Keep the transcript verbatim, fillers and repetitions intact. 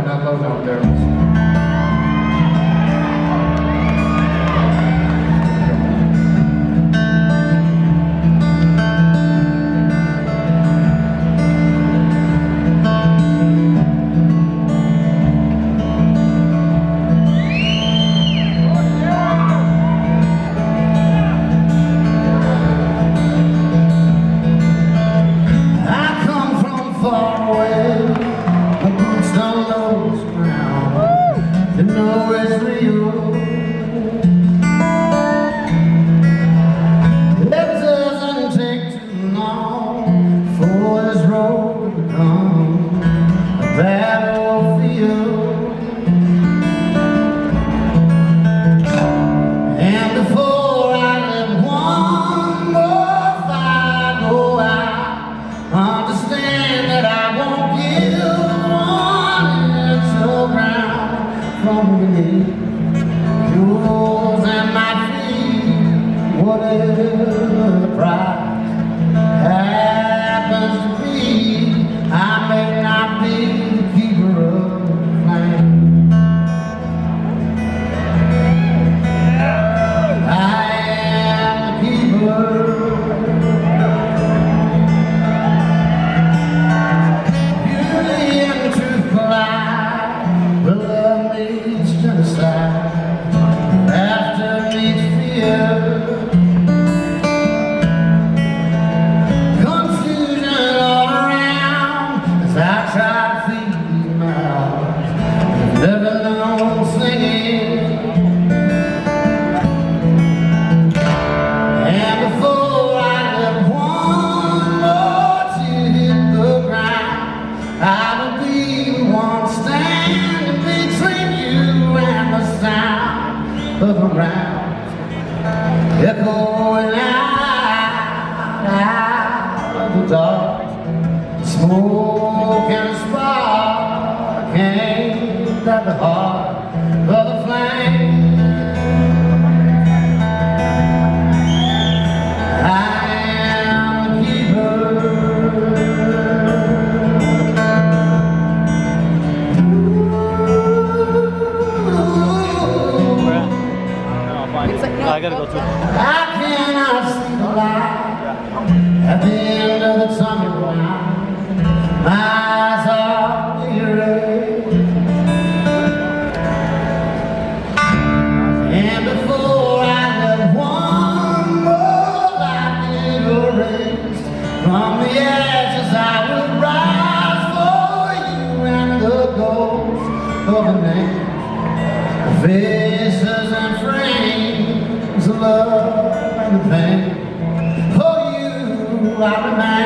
up those out there. Jewels and my feet, whatever the price happens to be, I may not be the keeper of the flame. I am the keeper. Beauty and truth collide, but love meets genocide. After each fear, confusion all around as I try to feed my mouth, never known singing. And before I let one more tear hit the ground, I will be the one standing between you and the sound of a round echoing out, out of the dark. Smoke and a spark aimed at the heart of the flame. I am the keeper. I gotta go too. I cannot see the light at the end of the tunnel now. My eyes are weary, and before I let one more light erased from the ashes, I will rise for you and the ghost of a name, faces and frames, the love and the pain. For you I remind